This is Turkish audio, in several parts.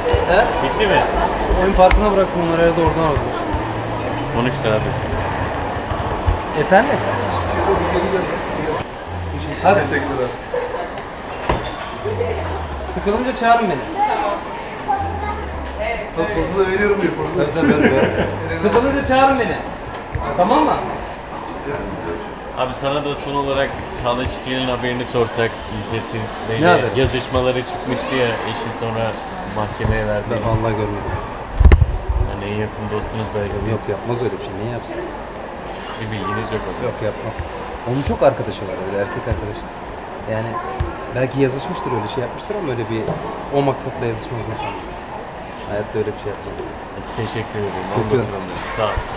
He? Bitti mi? Şu oyun parkına bıraktım onları herhalde oradan aldım. Konuştu abi. Efendim? Hadi. Teşekkürler. Sıkılınca çağırın beni. Bak pozu da veriyorum diyor. Tabii. Sıkılınca çağırın beni. Tamam mı? Abi sana da son olarak Çağla Şikel'in haberini sorsak, İlket'in Ne haber? yazışmaları çıkmıştı ya, eşi sonra mahkemeye verdi. Ben vallahi görmedim. Yani en yakın dostunuz belki. Yok yapmaz öyle bir şey. Niye yapsın? Bir bilginiz yok o zaman. Yok yapmaz. Onun çok arkadaşı var öyle erkek arkadaşı. Yani belki yazışmıştır öyle şey yapmıştır ama öyle bir o maksatla yazışmadığını sanmıyorum. Hayatta öyle bir şey yapmadı. Teşekkür ederim. Öpüyorum. Olmasın onları. Sağ ol.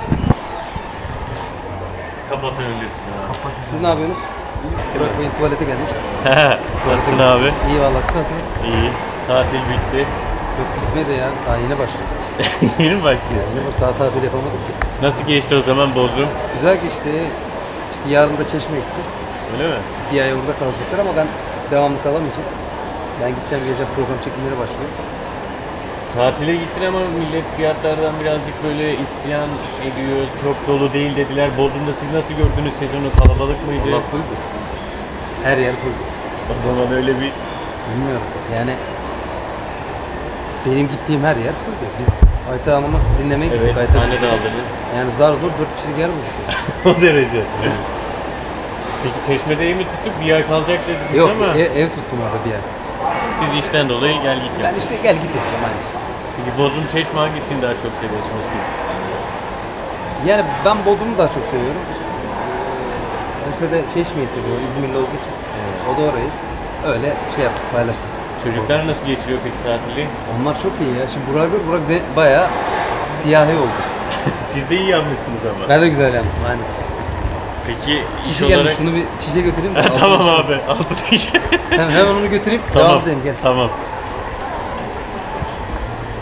Kapatabilirsin abi. Siz ne yapıyorsunuz? Burak Bey'in tuvalete gelmiş. Nasılsın abi? İyi vallahi siz nasılsınız? İyi. Tatil bitti. Yok bitmedi ya. Daha yeni başlıyor. Yeni mi başlıyor? Yeni bak daha tatil yapamadık ki. Nasıl geçti o zaman Bodrum? Güzel geçti. İşte yarın da Çeşme'ye gideceğiz. Öyle mi? Bir ay orada kalacaklar ama ben devamlı kalamayacağım. Ben gideceğim geleceğim program çekimleri başlıyor. Tatile gittin ama millet fiyatlardan birazcık böyle isyan ediyor. Çok dolu değil dediler. Bodrum'da siz nasıl gördünüz sezonu? Kalabalık mıydı? Valla fulldü. Her yer fulldü. O zaman öyle bir... Bilmiyorum yani benim gittiğim her yer fulldü. Biz Ayta Hanım'ı dinlemeye gittik. Evet, Ayta sahne de aldınız. Yani zar zor 4 kişilik yer bulduk. O derece. Peki Çeşme'de mi tuttuk? Bir ay kalacak dediniz Yok ama ev tuttum orada bir yer. siz işten dolayı gel git Ben yaptınız. işte gel git yapacağım aynı. Peki Bodrum Çeşme hangisini daha çok seviyorsunuz siz? Yani ben Bodrum'u daha çok seviyorum. Bursa'da Çeşme'yi seviyorum İzmirli olduğu için. O da orayı öyle şey yaptık paylaştık. Çocuklar nasıl geçiriyor peki tatili? Onlar çok iyi ya. Şimdi Burak bayağı siyahi oldu. Siz de iyi yapmışsınız ama. Ben de güzel yaptım aynen. Peki iş Çişe gelmiş olarak... şunu bir çişe götüreyim de. Tamam altına abi. Altına iş. Hemen onu götüreyim. Tamam. Devam edelim gel. Tamam.